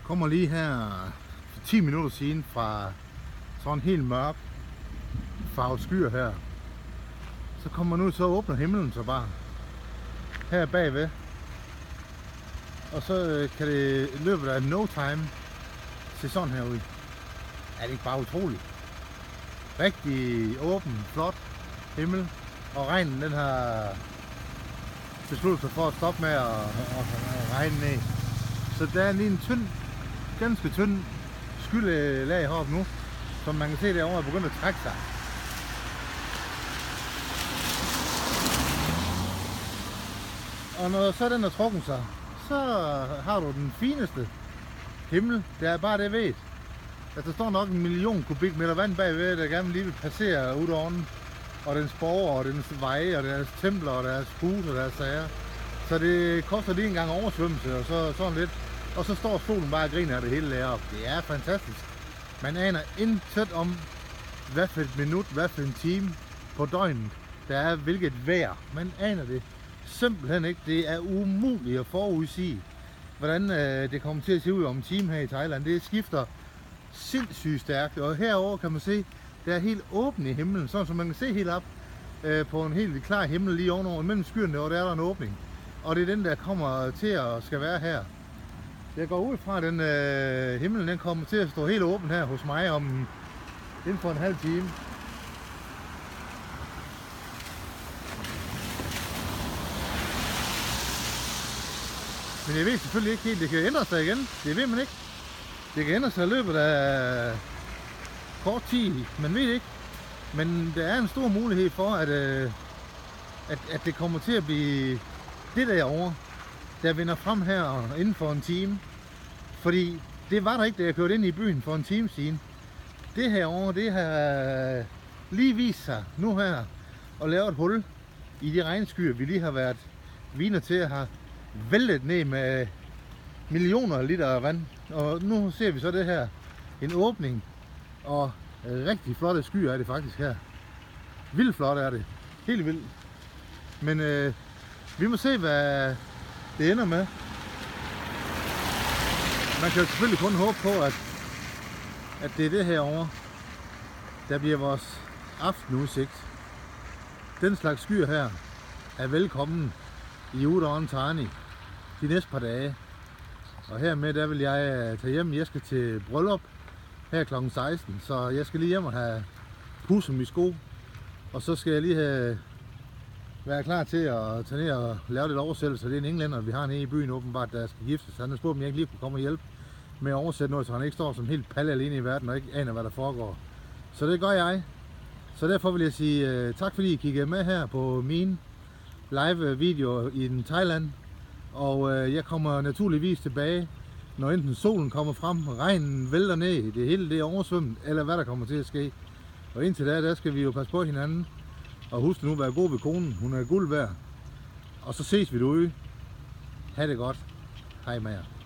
Kommer lige her for 10 minutter siden fra sådan helt mørk farvet skyer her. Så kommer man ud, så åbner himlen så bare her bagved. Og så kan det i løbet af no time se sådan her ud. Er det ikke bare utroligt? Rigtig åben, flot himmel. Og regnen den har besluttet sig for at stoppe med at regne ned. Så der er lige en tynd, ganske tynd skyldelag heroppe nu, som man kan se derovre er begyndt at trække sig. Og når så den er trukket sig, så har du den fineste himmel. Det er bare det ved. At der står nok 1 million kubikmeter vand bagved, der gerne lige vil passere udovnen. Og dens borgere, og dens veje, og deres templer, og deres huse, og deres sager. Så det koster lige en gang oversvømmelse, og så sådan lidt. Og så står solen bare og griner af det hele deroppe. Det er fantastisk. Man aner intet om, hvad for et minut, hvad for en time på døgnet, der er hvilket vejr. Man aner det simpelthen ikke. Det er umuligt at forudsige, hvordan det kommer til at se ud om en time her i Thailand. Det skifter sindssygt stærkt, og herover kan man se, der er helt åben i himlen, sådan som man kan se helt op på en helt klar himmel lige ovenover mellem skyerne, og der er der en åbning. Og det er den, der kommer til at skal være her. Jeg går ud fra, at den himlen den kommer til at stå helt åben her hos mig inden for en halv time. Men jeg ved selvfølgelig ikke helt, det kan ændre sig igen. Det ved man ikke. Det kan ændre sig i løbet af kort tid, man ved ikke. Men der er en stor mulighed for, at det kommer til at blive det derovre, der vinder frem her inden for en time. Fordi det var der ikke, da jeg kørte ind i byen for en time siden. Det herovre, det har lige vist sig nu her og lavet et hul i de regnskyer, vi lige har været vidner til at have væltet ned med millioner af liter vand. Og nu ser vi så det her, en åbning, og rigtig flotte skyer er det faktisk her. Vildt flot er det. Helt vildt. Men vi må se, hvad det ender med. Man kan selvfølgelig kun håbe på, at det er det herovre, der bliver vores aftenudsigt. Den slags skyer her er velkommen i Udon Thani de næste par dage. Og hermed der vil jeg tage hjem. Jeg skal til bryllup her kl. 16, så jeg skal lige hjem og have pudset mine sko. Og så skal jeg lige være klar til at tage ned og lave lidt oversættelse. Det er en englænder, vi har nede i byen åbenbart, der skal giftes. Han har spurgt, om jeg ikke lige kunne komme og hjælpe med at oversætte noget, så han ikke står som helt palle alene i verden og ikke aner, hvad der foregår. Så det gør jeg. Så derfor vil jeg sige tak, fordi I kiggede med her på min live video i Thailand. Og jeg kommer naturligvis tilbage, når enten solen kommer frem, regnen vælter ned, det hele det er oversvømmet, eller hvad der kommer til at ske. Og indtil da, der skal vi jo passe på hinanden. Og husk nu at være god ved konen, hun er guld værd. Og så ses vi derude. Ha' det godt. Hej med jer.